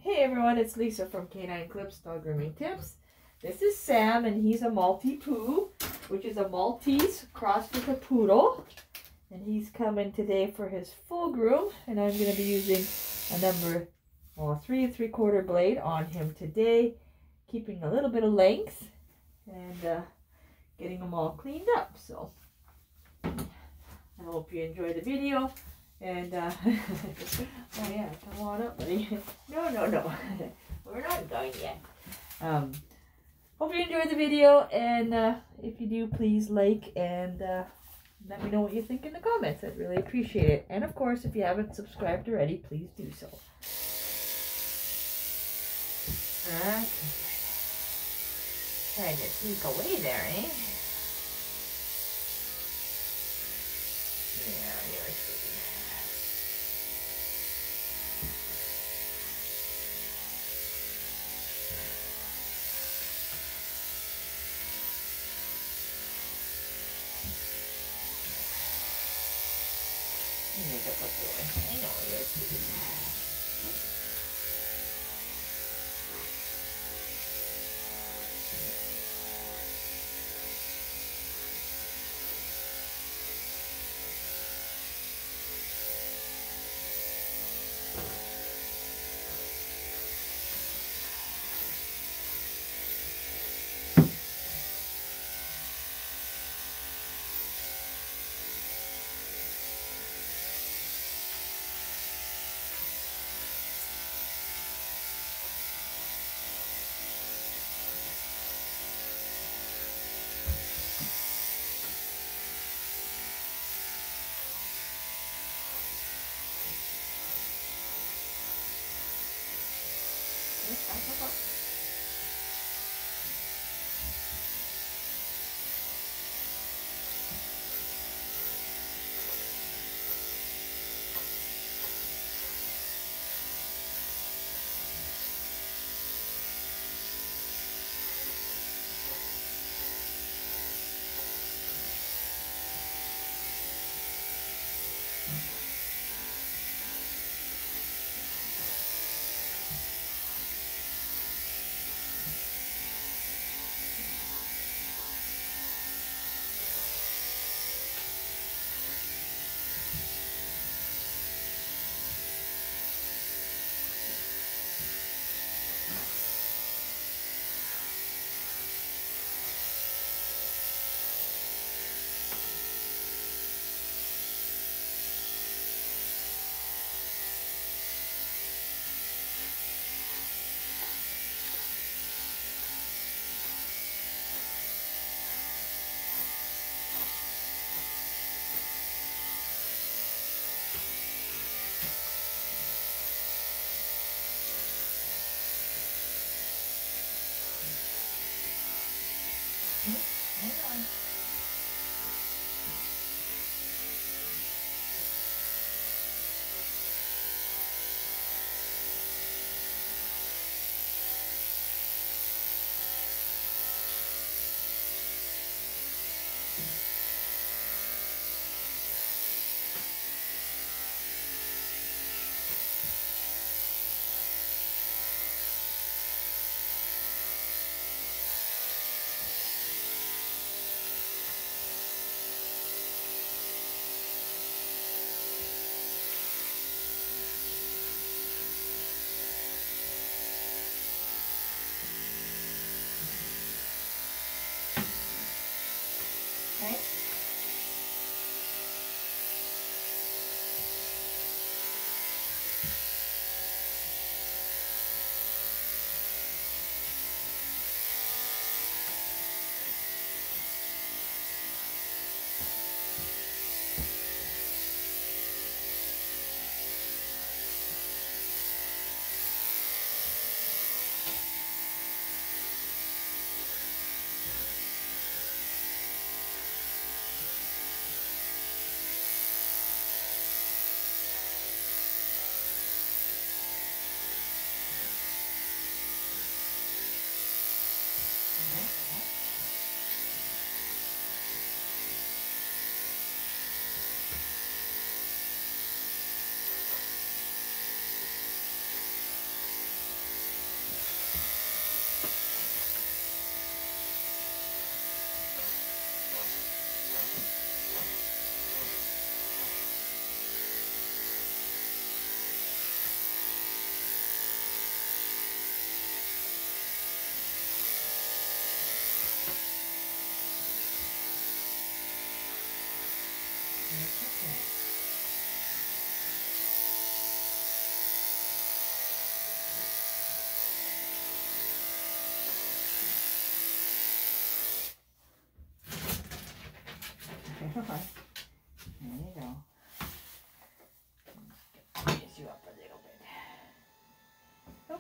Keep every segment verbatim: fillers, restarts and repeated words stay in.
Hey everyone, it's Lisa from Canine Clips Dog Grooming Tips. This is Sam and he's a Maltipoo, which is a Maltese crossed with a Poodle. And he's coming today for his full groom, and I'm going to be using a number well, three and three quarter blade on him today, keeping a little bit of length and uh, getting them all cleaned up. So I hope you enjoy the video. And, uh, oh yeah, come on up, buddy. No, no, no. We're not done yet. Um, hope you enjoyed the video, and uh, if you do, please like and uh, let me know what you think in the comments. I'd really appreciate it. And of course, if you haven't subscribed already, please do so. Okay. Trying to sneak away there, eh? Yeah, you're sweet. Make up a boy. I know you're sweet.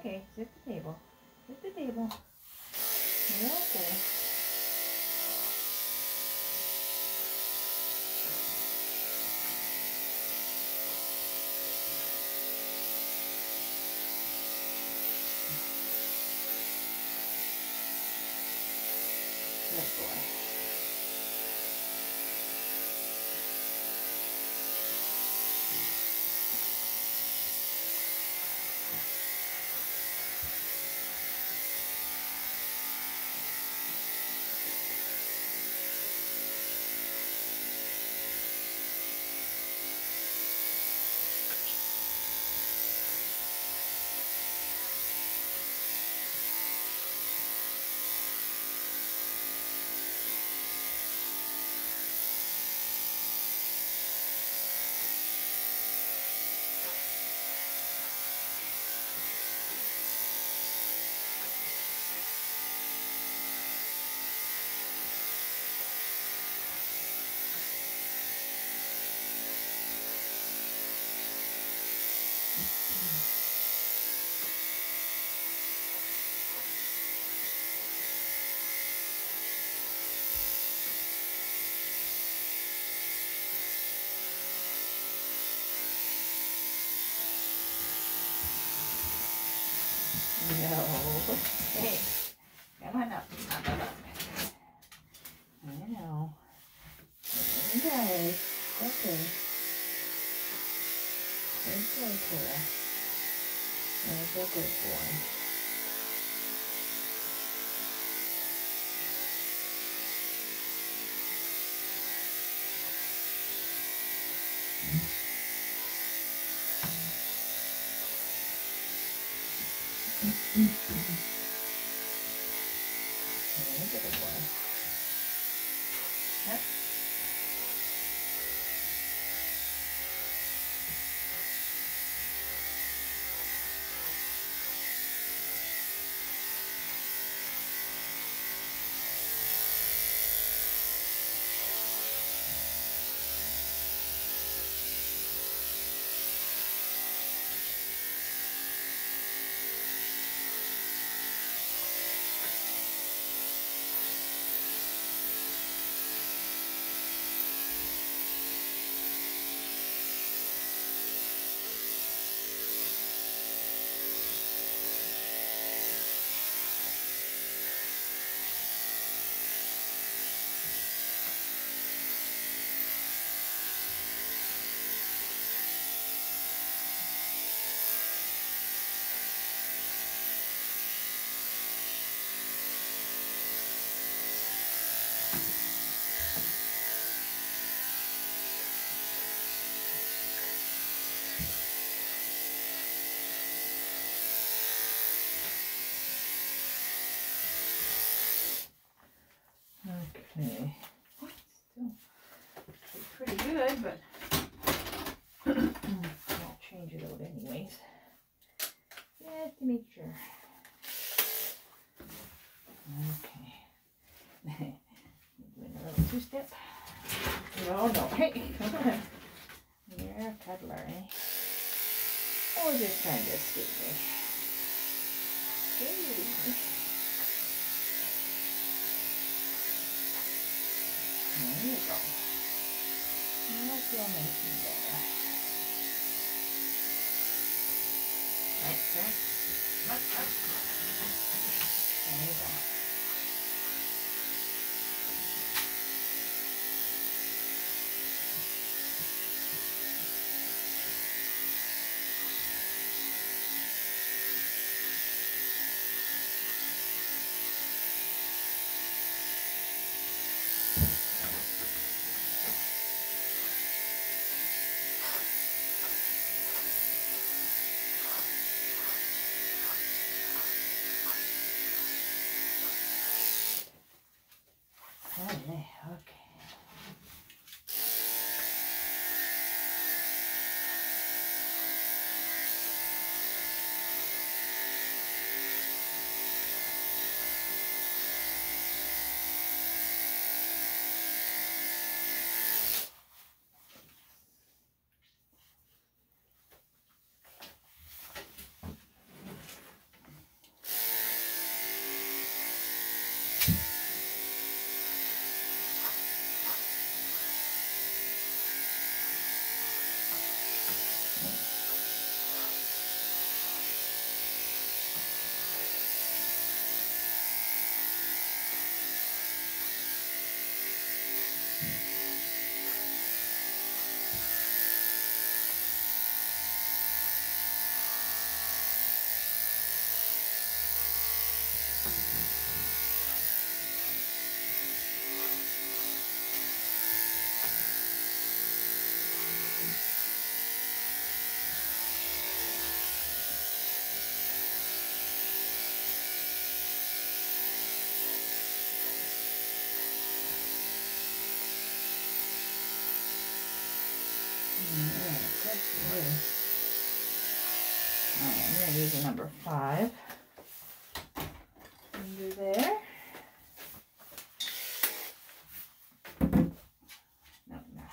okay. Sit at the table. Sit at the table. You're okay. Good boy. No. Hey, come on up. Up, up, up. I know. Okay. Okay. It's okay. There's a good boy. There's a good boy. Yep. Okay. Still pretty good, but I'll change it out anyways. Just to make sure. Okay. Doing a little two-step. No, no. Hey, come on. You're a cuddler, eh? Or just trying to escape me. Hey. There you go. Now feel nice and better. Right, sir. Up, up. There you go. boy. Alright, I'm going to use a number five. Under there. No, no.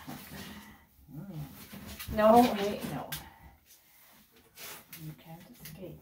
No, wait, no. You can't escape.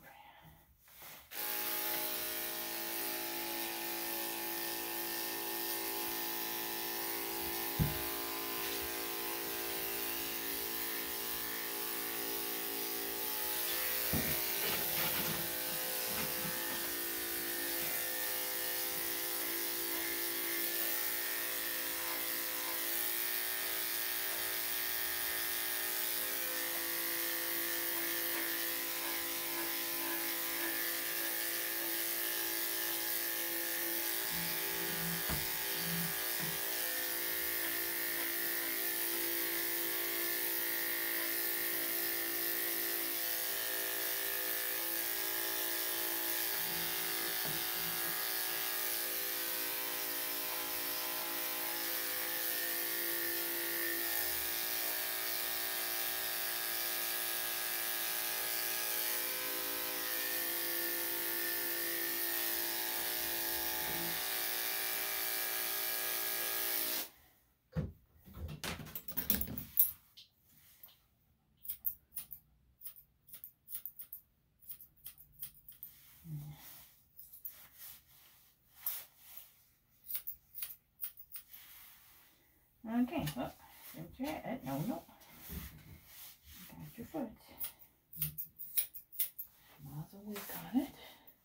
Okay, look, there's it. No, no. Got your foot. Muzzle wick on it.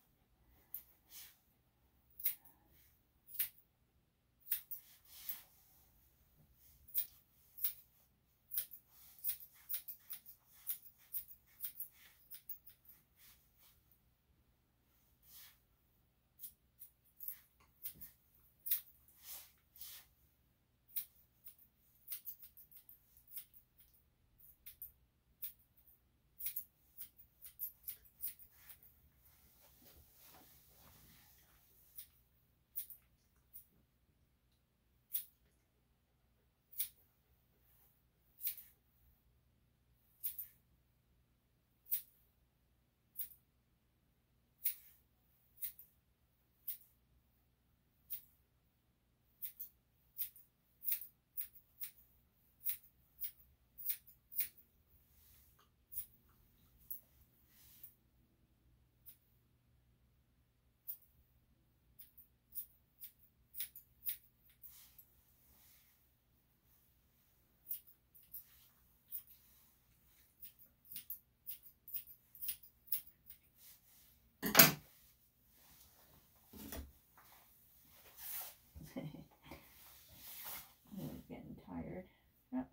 Getting tired. Yep.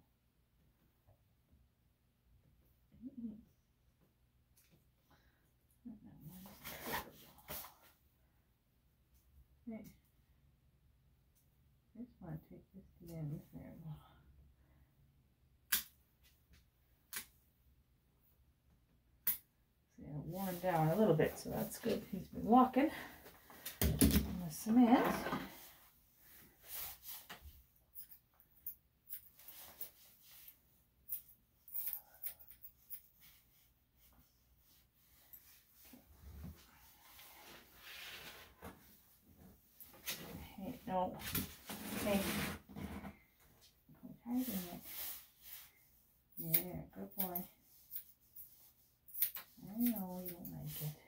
Okay. Just want to take this to the end there. See, it worn down a little bit, so that's good. He's been walking on the cement. No. Okay. Quit hiding it. Yeah, good boy. I know you don't like it.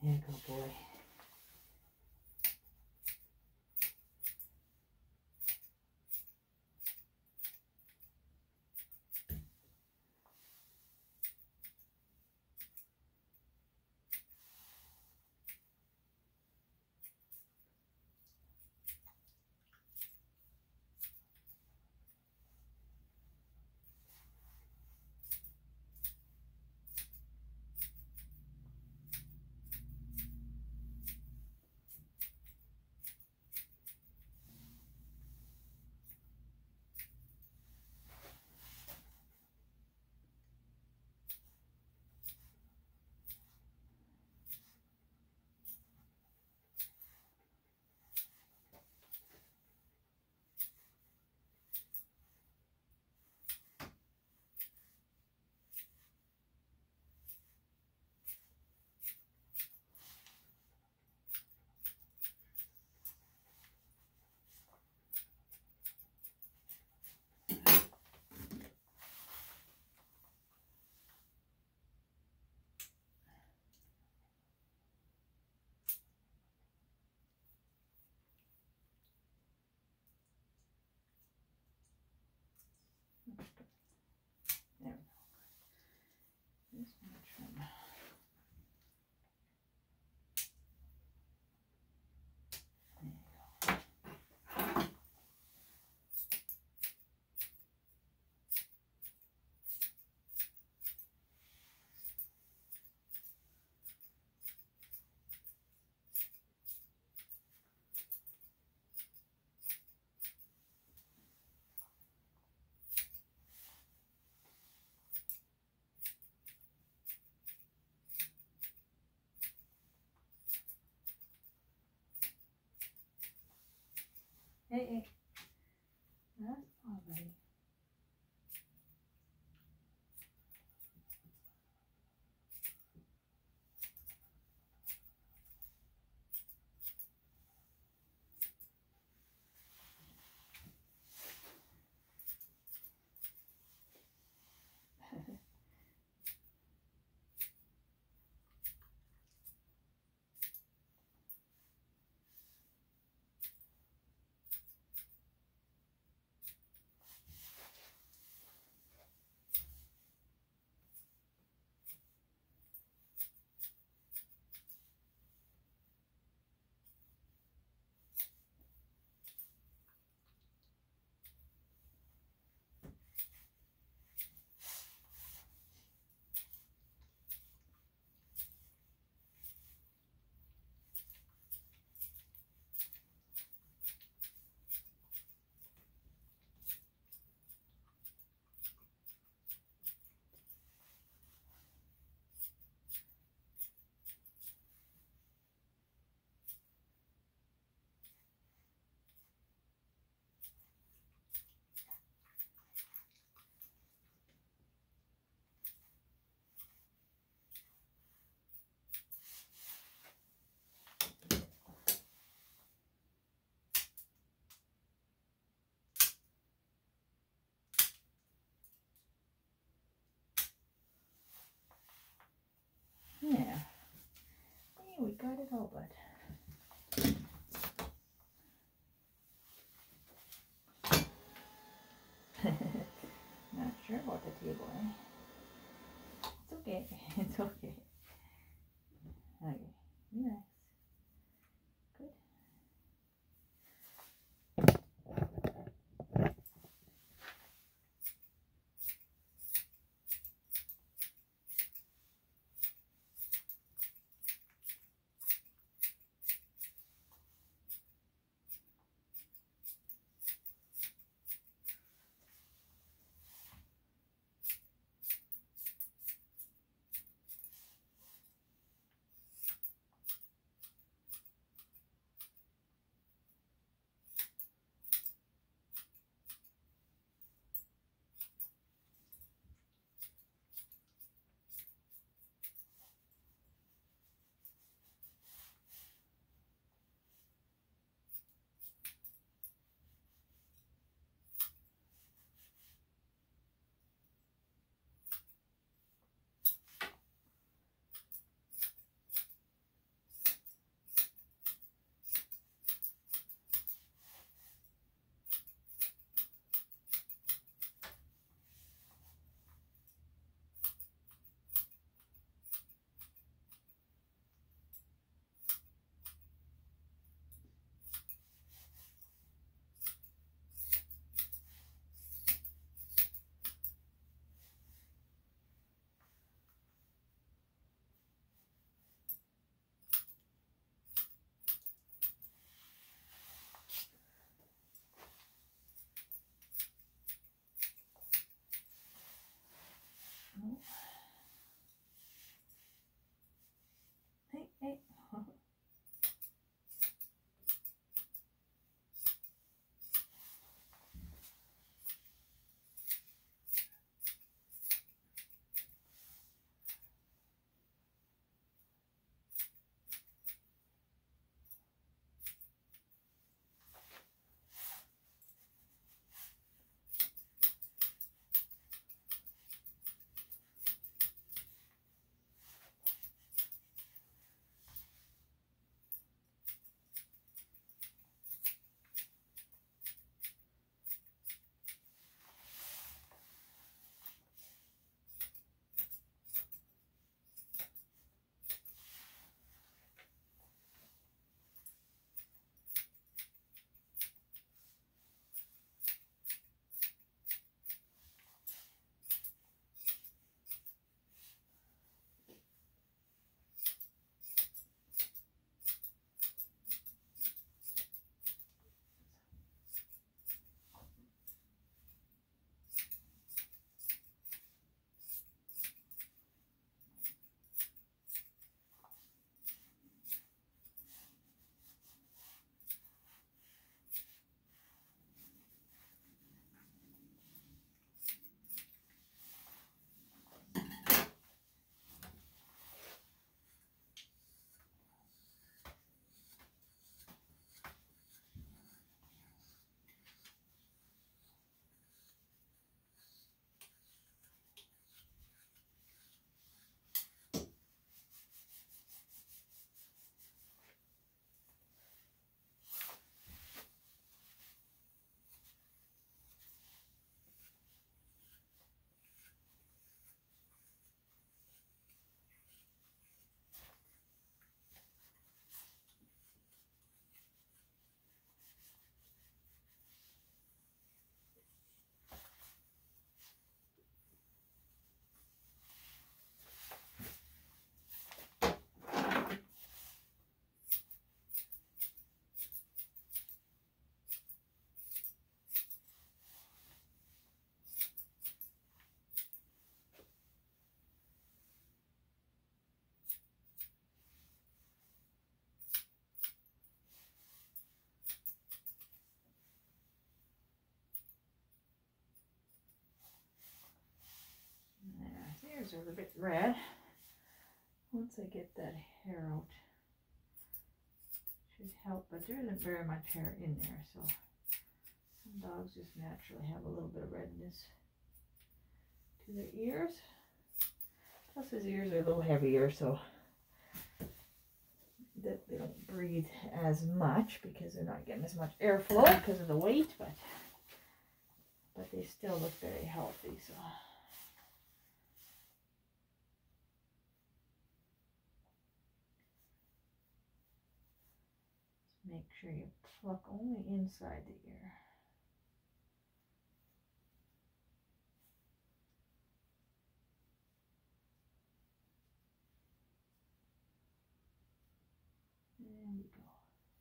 There you go, boy. There we go. This one trim. Hey, hey. That's all right. ears are a bit red. Once I get that hair out, should help, but there isn't very much hair in there, so some dogs just naturally have a little bit of redness to their ears. Plus his ears are a little heavier, so that they don't breathe as much because they're not getting as much airflow because of the weight, but but they still look very healthy. So make sure you pluck only inside the ear. There we go.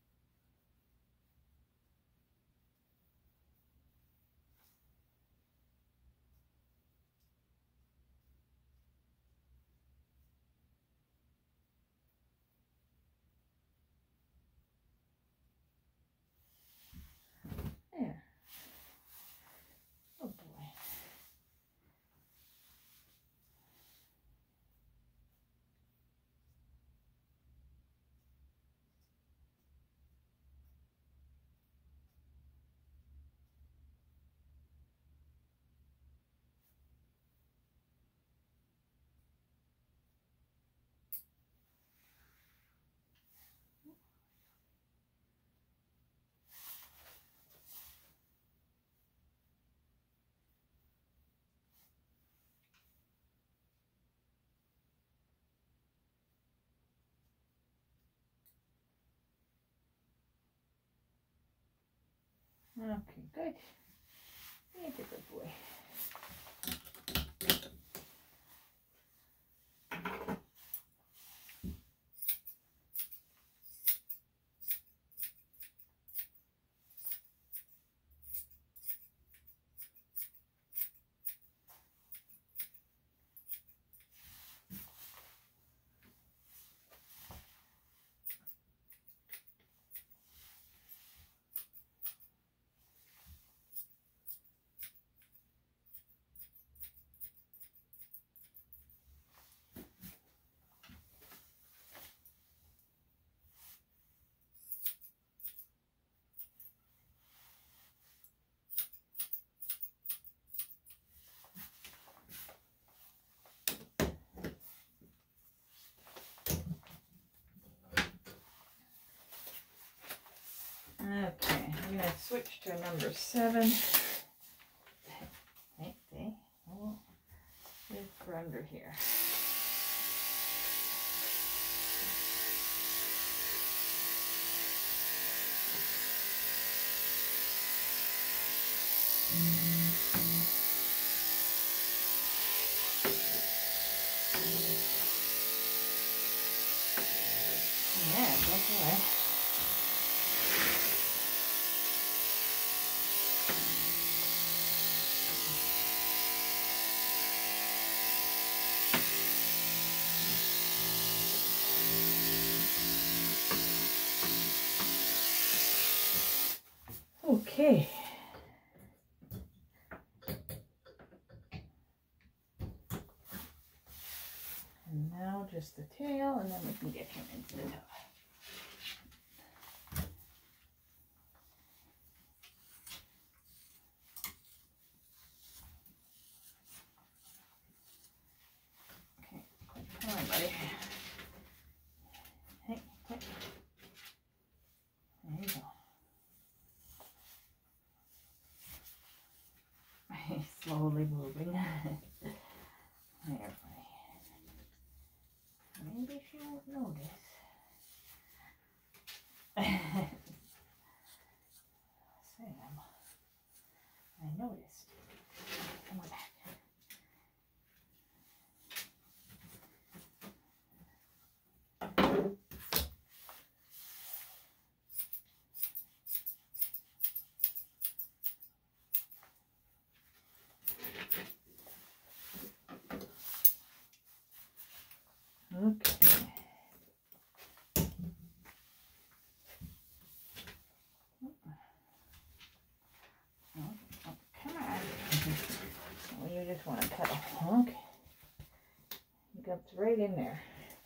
There. Oh boy. Okay, good. He's a good boy. Okay, I'm going to switch to number seven. Hey, see? Oh, here's for under here. Yeah, that's all right. Okay. And now just the tail, and then we can get him into the tub. Okay, come on, buddy. Hey, quick. There you go. He's slowly moving. There, buddy. Maybe she won't notice. Sam, I noticed. Come on back. Okay. Oh, oh, come on. Well, you just want to cut a hunk. makeup's right in there.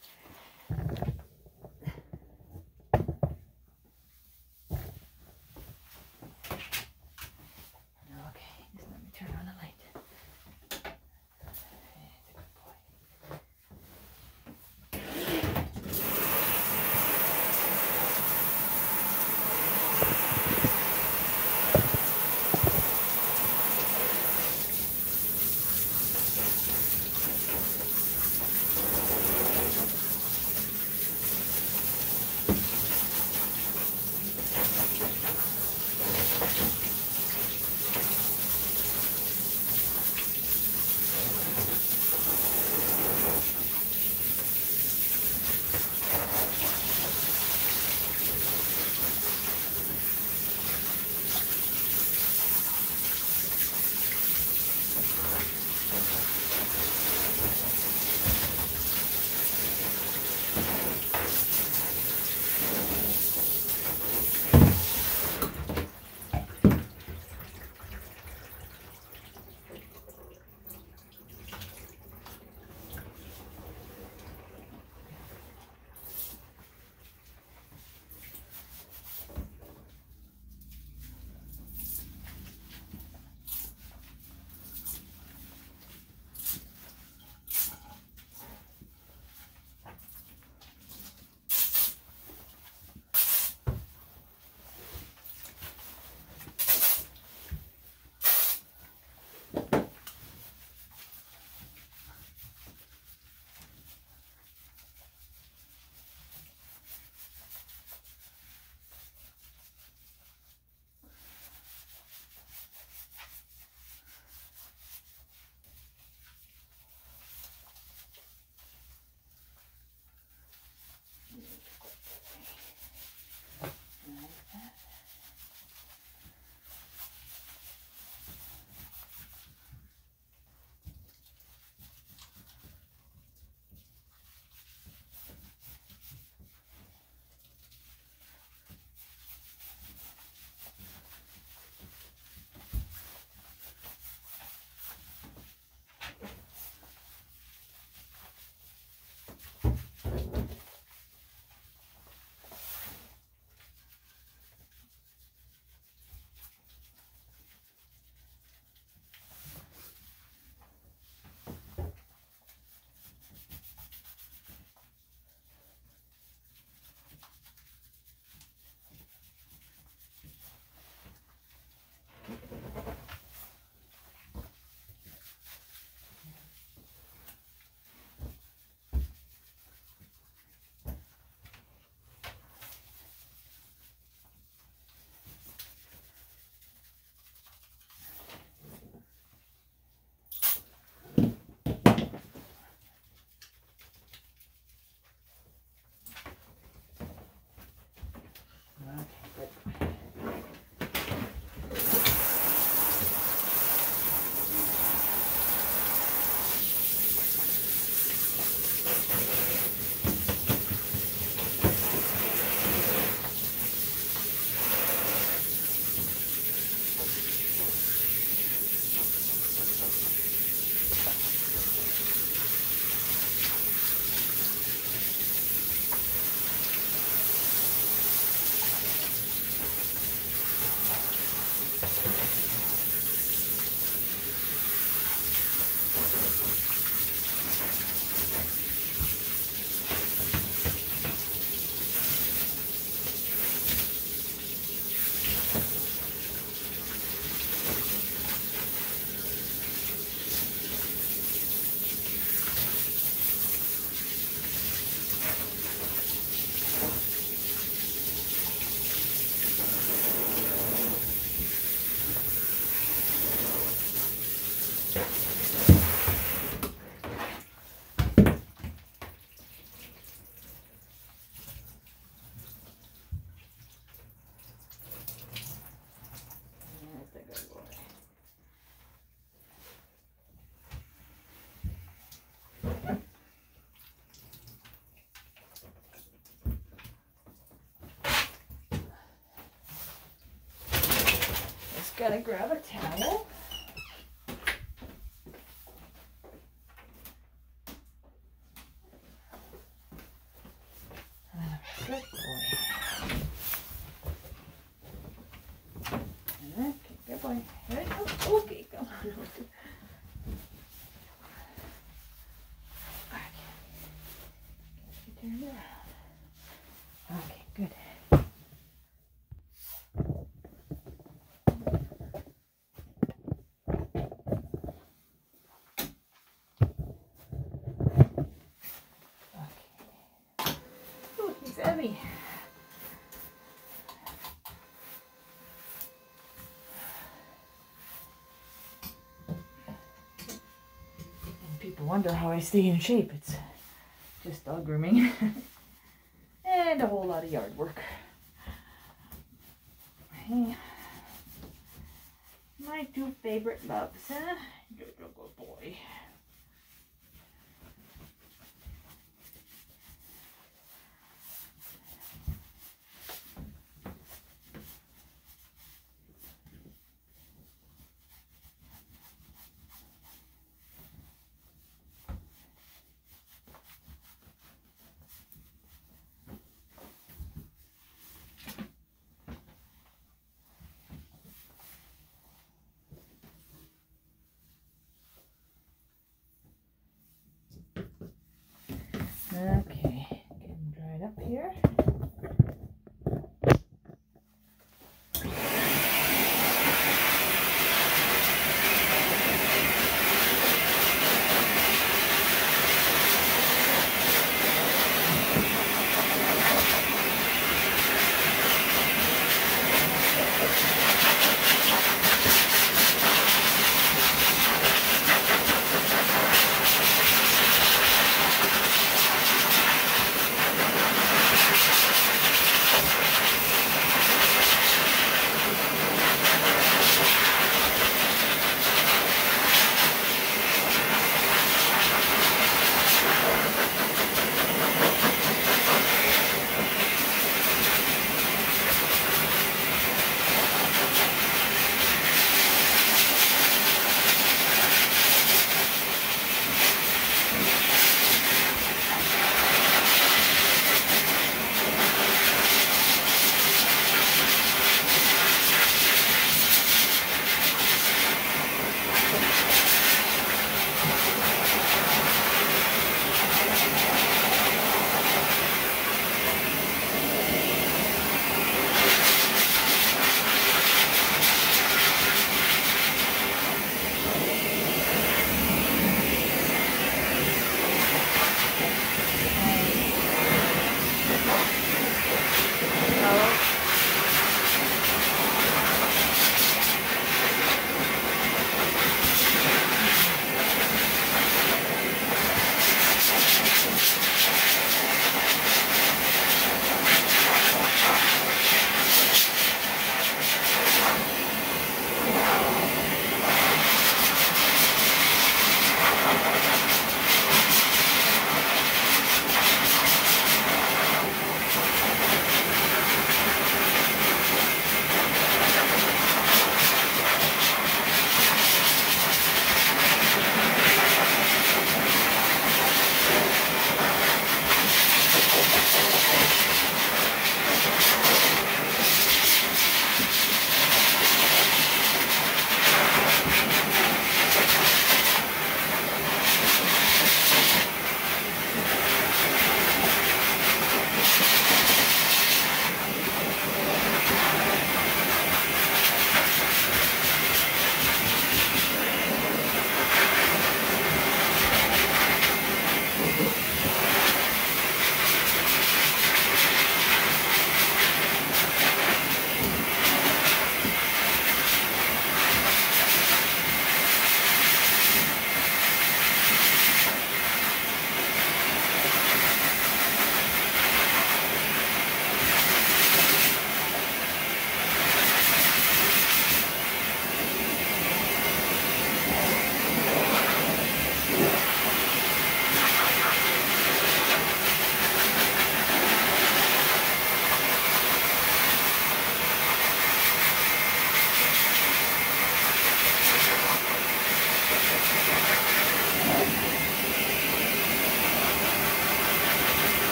Gotta grab a towel. Okay, good boy. Here it goes. Okay, come on. Okay. Turn it around. Okay, good. Okay. Oh, he's heavy. And people wonder how I stay in shape. It's just dog grooming. And a whole lot of yard work. Hey. My two favorite loves, huh? You're a good boy. Okay, getting dried up here.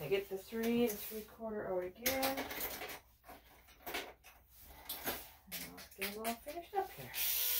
gonna get the three and three quarter out again. And let's get them all finished up here.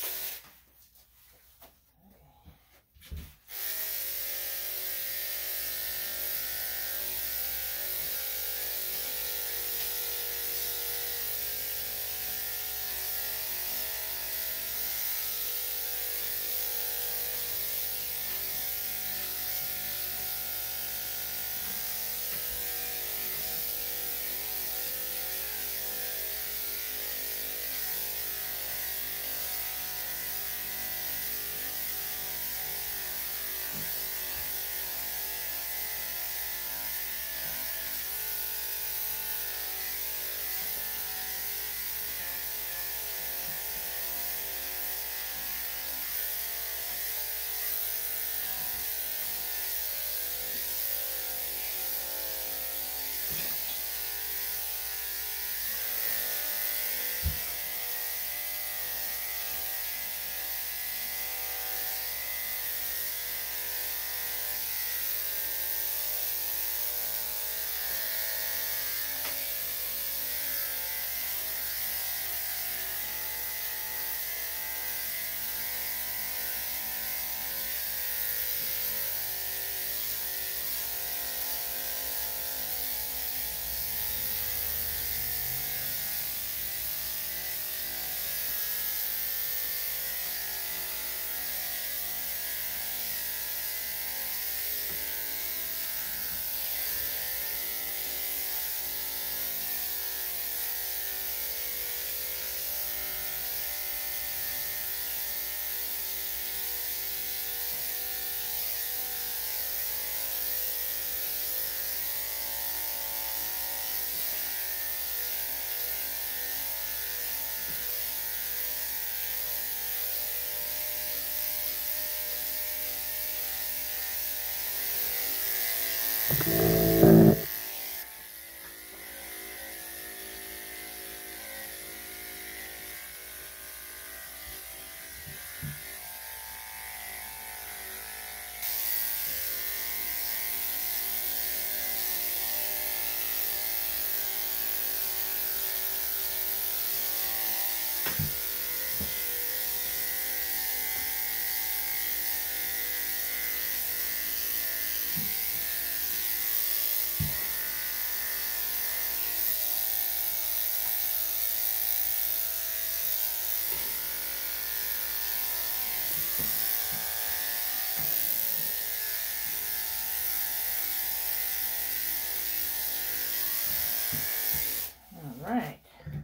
All right.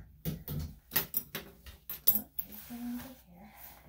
Oh, here's one over here.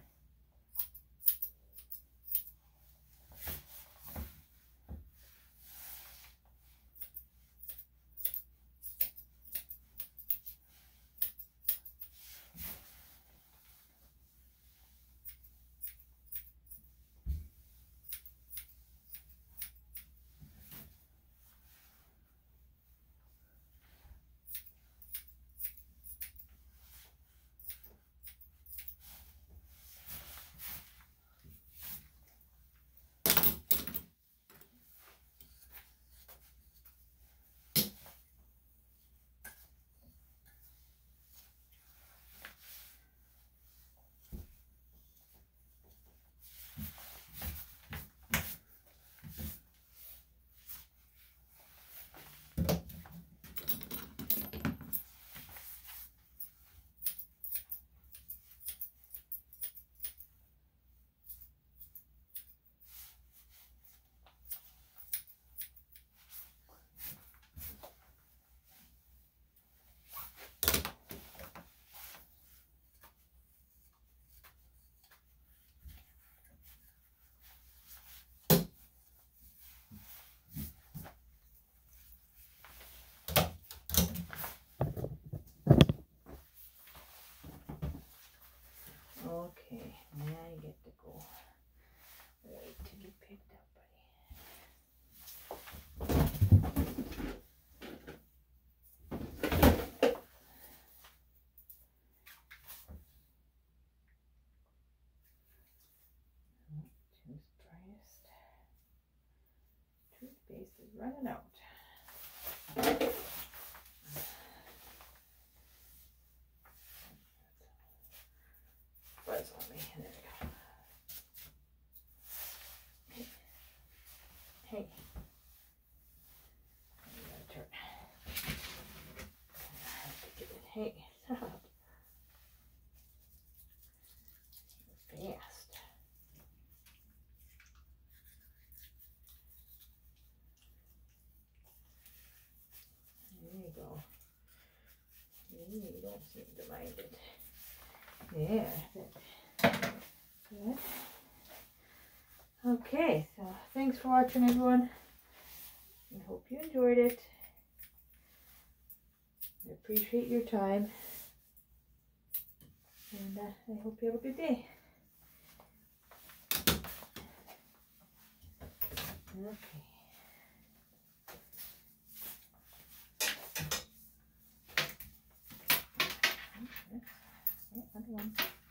Okay, now you get to go. Wait till you picked up, buddy. Toothpaste. Toothpaste is running out. go. You don't seem to mind it. There. Good. Okay, so thanks for watching, everyone. I hope you enjoyed it. I appreciate your time. And uh, I hope you have a good day. Okay. Another one.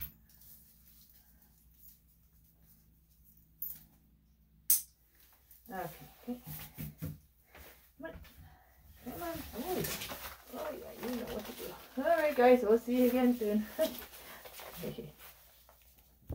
Okay. Okay. Come on. Come on. Oh, oh yeah, you know what to do. All right, guys. We'll see you again soon.